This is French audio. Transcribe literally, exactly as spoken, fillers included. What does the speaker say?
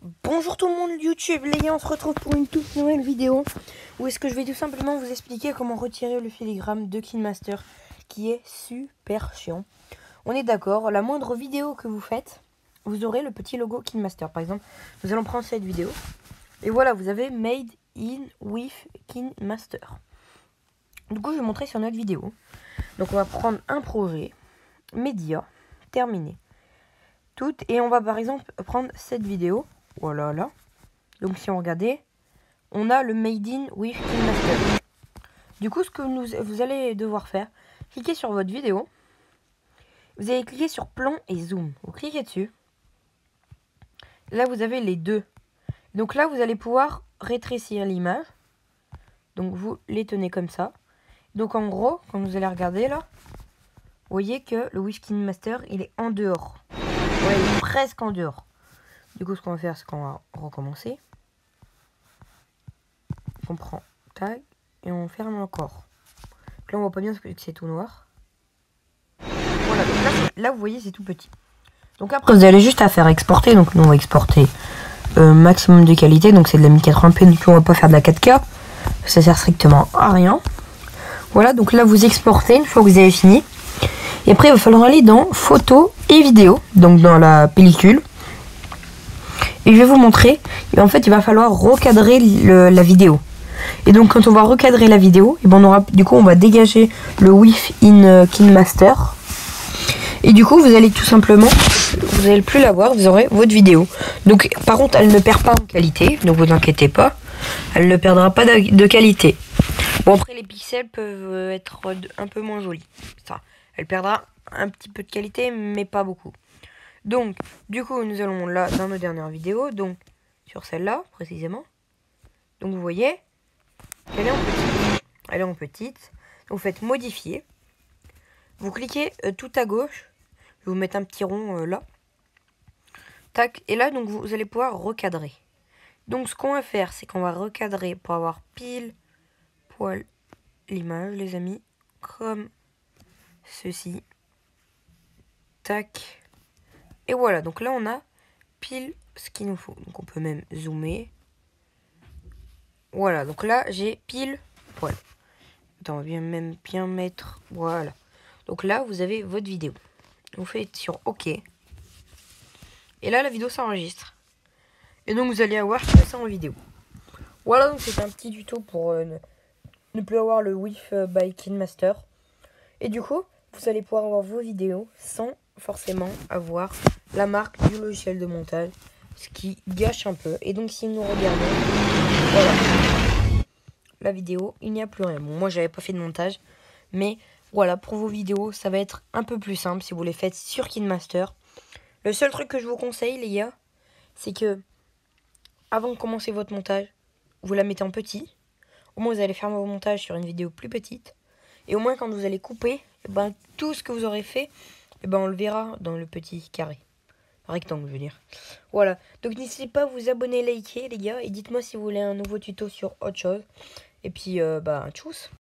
Bonjour tout le monde YouTube, les gars, on se retrouve pour une toute nouvelle vidéo où est-ce que je vais tout simplement vous expliquer comment retirer le filigrane de KineMaster qui est super chiant. On est d'accord, la moindre vidéo que vous faites, vous aurez le petit logo KineMaster. Par exemple, nous allons prendre cette vidéo et voilà, vous avez Made in with KineMaster. Du coup, je vais montrer sur notre vidéo. Donc, on va prendre un projet, média, terminé. Tout, et on va par exemple prendre cette vidéo. Voilà, là. Donc, si on regardait, on a le Made in with KineMaster. Du coup, ce que nous, vous allez devoir faire, cliquez sur votre vidéo. Vous allez cliquer sur plan et zoom. Vous cliquez dessus. Là, vous avez les deux. Donc là, vous allez pouvoir rétrécir l'image. Donc, vous les tenez comme ça. Donc, en gros, quand vous allez regarder là, vous voyez que le with KineMaster, il est en dehors. Ouais, il est presque en dehors. Du coup, ce qu'on va faire, c'est qu'on va recommencer. On prend tag et on ferme encore. Donc là, on voit pas bien parce que c'est tout noir. Voilà, donc là, là, vous voyez, c'est tout petit. Donc après, vous allez juste à faire exporter. Donc nous, on va exporter euh, maximum de qualité. Donc c'est de la mille quatre-vingts p. Donc on va pas faire de la quatre K. Ça sert strictement à rien. Voilà, donc là, vous exportez une fois que vous avez fini. Et après, il va falloir aller dans photos et vidéos. Donc dans la pellicule. Et je vais vous montrer. Et en fait, il va falloir recadrer le, la vidéo. Et donc, quand on va recadrer la vidéo, et ben on aura, du coup, on va dégager le with in KineMaster. Et du coup, vous allez tout simplement, vous n'allez plus la voir, vous aurez votre vidéo. Donc, par contre, elle ne perd pas en qualité. Donc, vous inquiétez pas. Elle ne perdra pas de, de qualité. Bon, après, les pixels peuvent être un peu moins jolis. Ça, elle perdra un petit peu de qualité, mais pas beaucoup. Donc, du coup, nous allons là dans nos dernières vidéos, donc sur celle-là, précisément. Donc, vous voyez, elle est en petite. Elle est en petite. Vous faites modifier. Vous cliquez euh, tout à gauche. Je vais vous mettre un petit rond euh, là. Tac. Et là, donc, vous, vous allez pouvoir recadrer. Donc, ce qu'on va faire, c'est qu'on va recadrer pour avoir pile poil l'image, les amis. Comme ceci. Tac. Et voilà, donc là on a pile ce qu'il nous faut. Donc on peut même zoomer. Voilà, donc là j'ai pile poil. Attends, on va bien même bien mettre. Voilà. Donc là vous avez votre vidéo. Vous faites sur OK. Et là la vidéo s'enregistre. Et donc vous allez avoir ça en vidéo. Voilà, donc c'est un petit tuto pour euh, ne, ne plus avoir le with euh, by KineMaster. Et du coup, vous allez pouvoir avoir vos vidéos sans forcément avoir la marque du logiciel de montage, ce qui gâche un peu. Et donc si nous regardons, voilà, la vidéo, il n'y a plus rien. Bon, moi j'avais pas fait de montage, mais voilà, pour vos vidéos, ça va être un peu plus simple si vous les faites sur KineMaster. Le seul truc que je vous conseille, les gars, c'est que avant de commencer votre montage, vous la mettez en petit. Au moins vous allez faire vos montages sur une vidéo plus petite. Et au moins quand vous allez couper, eh ben, tout ce que vous aurez fait, eh ben, on le verra dans le petit carré. Rectangle, je veux dire. Voilà. Donc n'hésitez pas à vous abonner, liker, les gars. Et dites-moi si vous voulez un nouveau tuto sur autre chose. Et puis, euh, bah, tchuss.